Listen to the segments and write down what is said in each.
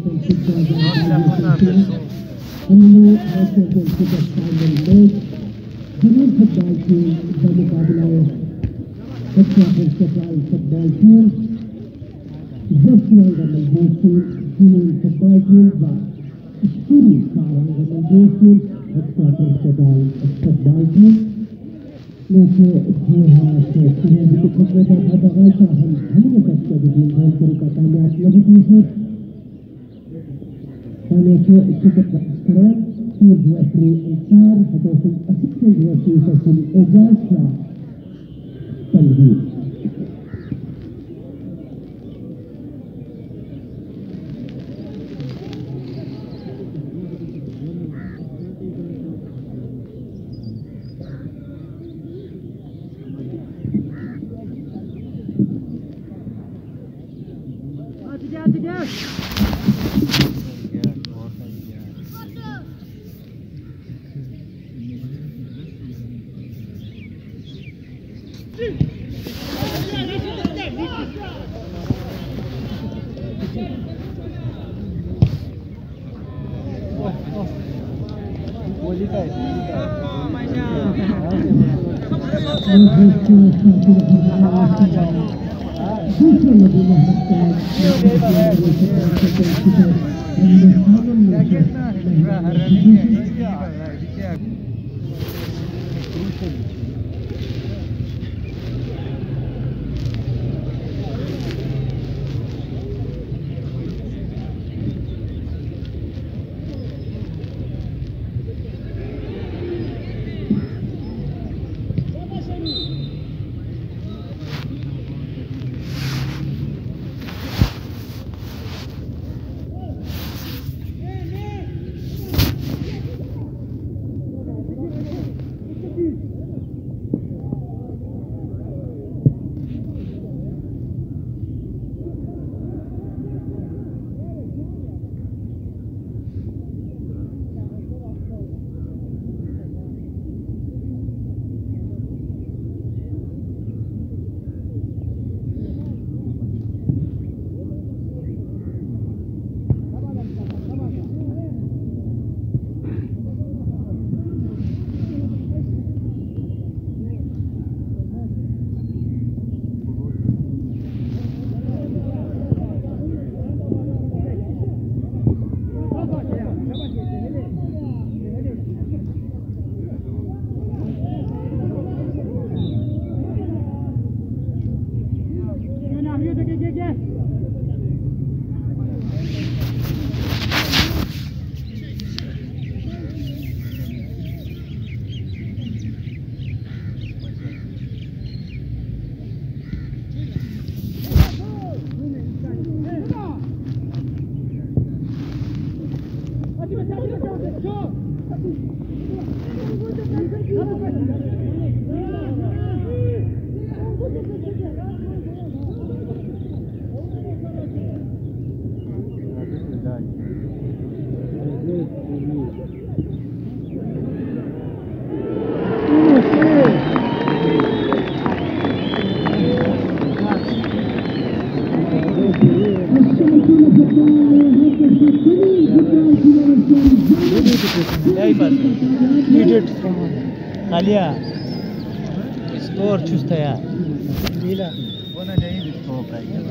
Alia, score chusta ya. Bila. Bona nahi score price.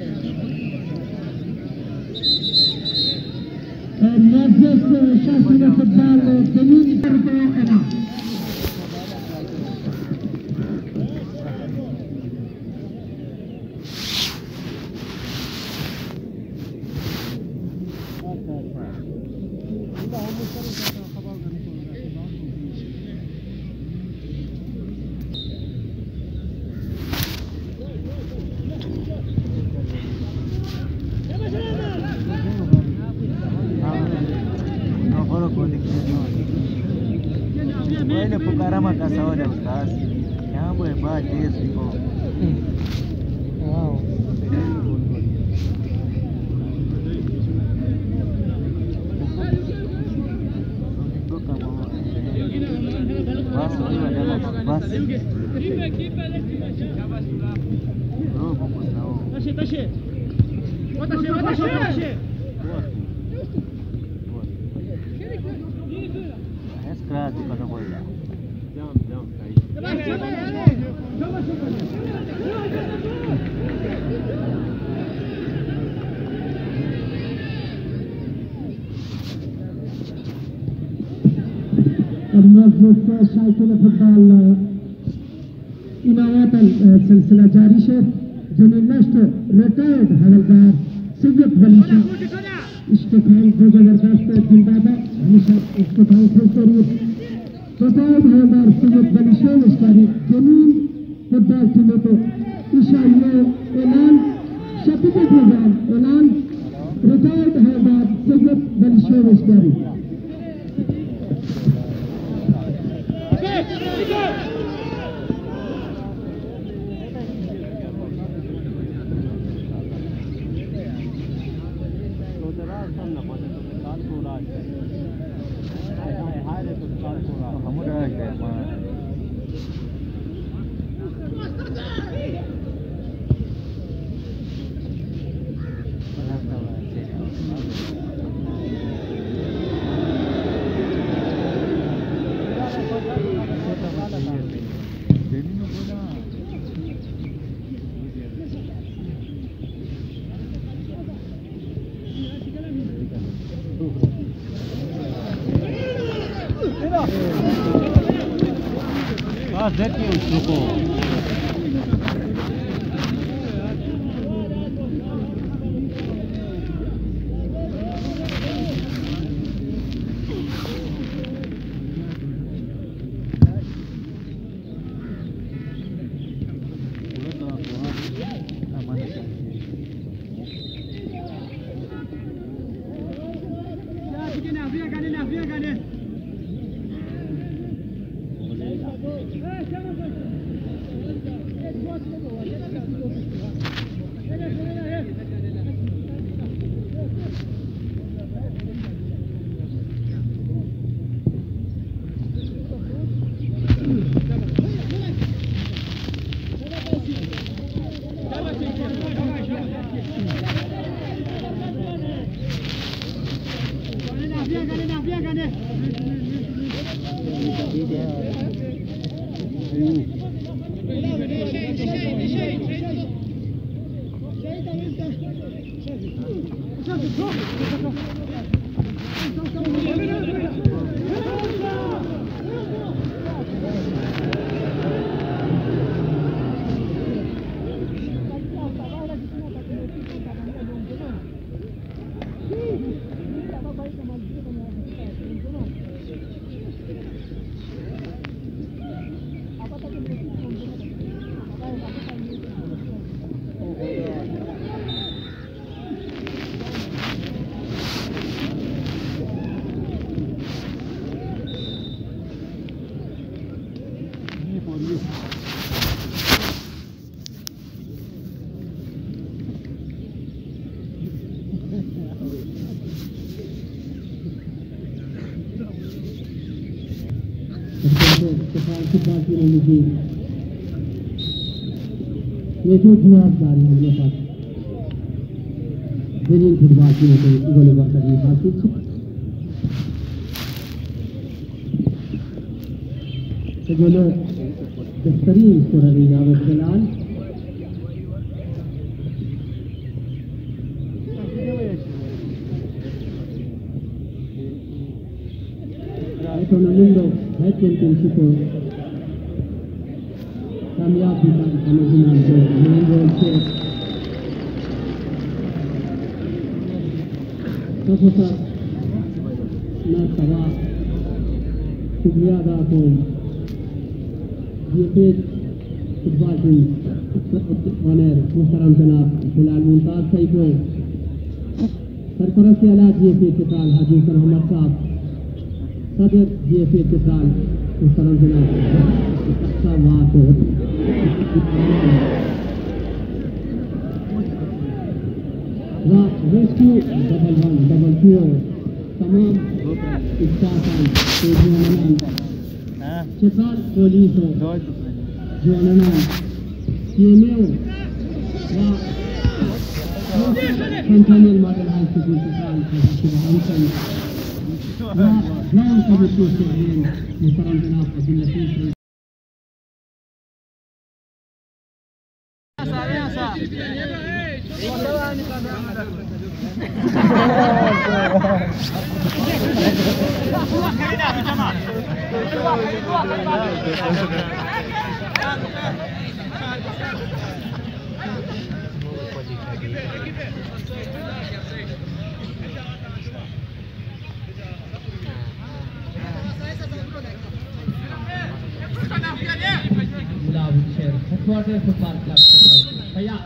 Ele pro caramba caçar olha os caras. É uma barbada isso, pô. Wow. الموظف شايفين فضل إناية السلسلة جاري شيء جنين نشتو ريتايرد هوالدار سيد بليشة اشتفال بزرگداشت جندابا همیشه اشتفال خلصورید ريتايرد هوالدار سيد بليشة اشتاري جنين فضل تلتو إشاءالله إعلان شبكة نظام إعلان ريتايرد هوالدار سيد بليشة اشتاري देखिए उसको ये जो जवाबदारी हमने पास Delhi football की गोली बात करनी बाकी से बोलो बेहतरीन स्कोर है जावेद जलाल टूर्नामेंट है चैंपियनशिप कामयाब समझना जो नए गोल से सबसे ना सवा शुक्रिया अदा को DFA फुटबॉल टीम ऑनर मुहतरम जनाब फिलहाल मुमताज साहिब को सरपरस्ती आला DFA चित्राल हाजी मोहम्मद साहब सदर DFA चित्राल मुहतरम जनाब रेस्क्यू डबल टू तमाम चित्राल पुलिस जवानान CMO central model high school Chitral ground committee से मुहतरम जनाब Abdul Latif Haquater Football Club Chitral. Paya.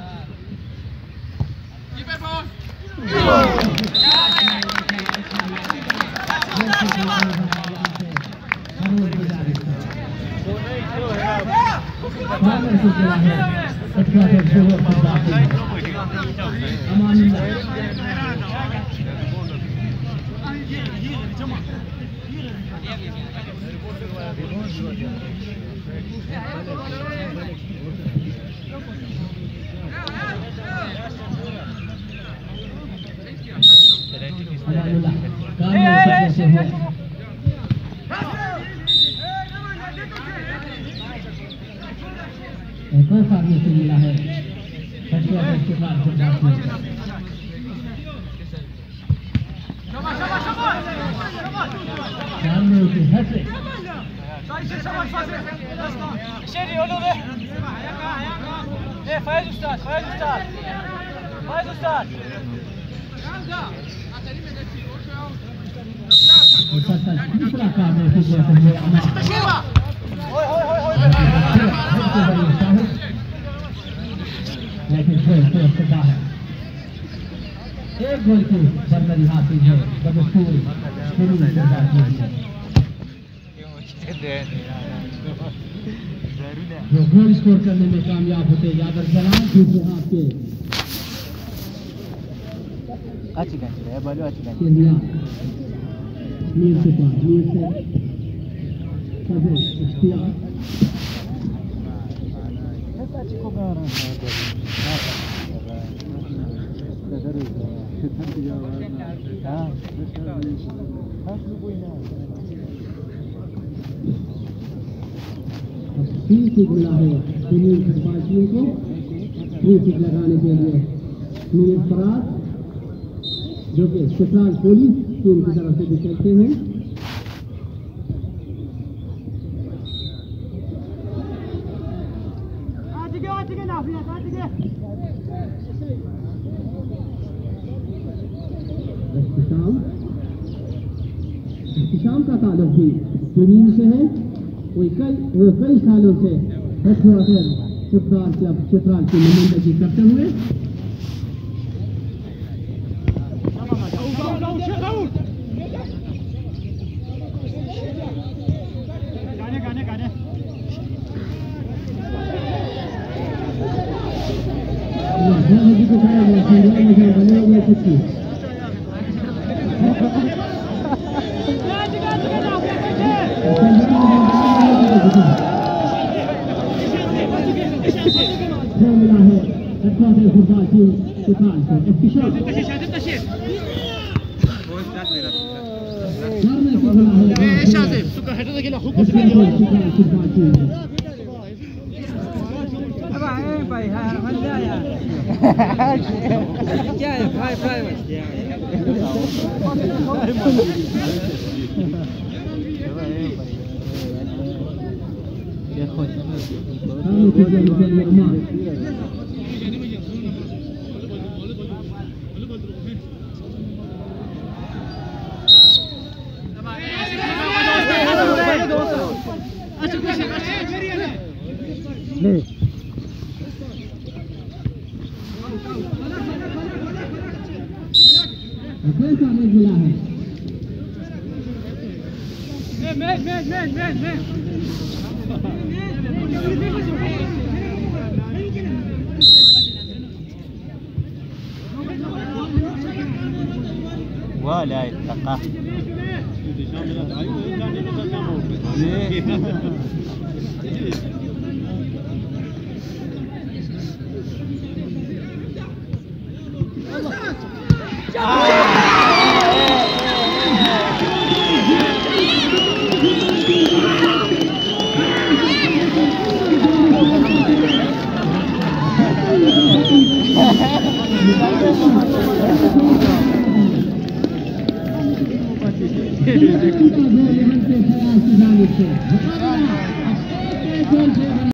एक और सामने से मिला है Haquater के बाद सामने से हैट्रिक شيري قولوا ده ايه فايز استاذ فايز استاذ فايز استاذ दूसरा काम है कि ये هوي هوي هوي लेकिन फिर है एक गोल की बर्तरी हासिल है बदस्तूर शुरू में जो गोल स्कोर करने में कामयाब होते यादर सलाम दूसरे हाथ के अच्छी गाड़ी है बालू अच्छी गाड़ी इंडिया नीर से कभी इख्तियार अच्छी को कर रहा है फ्री किक मिला है दानिन फुटबॉल को फ्री किक लगाने के लिए मीर फराज जो कि चित्राल पुलिस टीम की तरफ से भी खेलते हैं शाम का ताल्लुक भी दानिन से है वो कई सालों से Haquater फुटबॉल क्लब चित्राल की नुमाइंदगी करते हुए मिला है Haquater फुटबॉल टीम चित्राल को इफ्तिशाम मिला है ولا يتقى गोल यहाँ से फयाज की जानिब से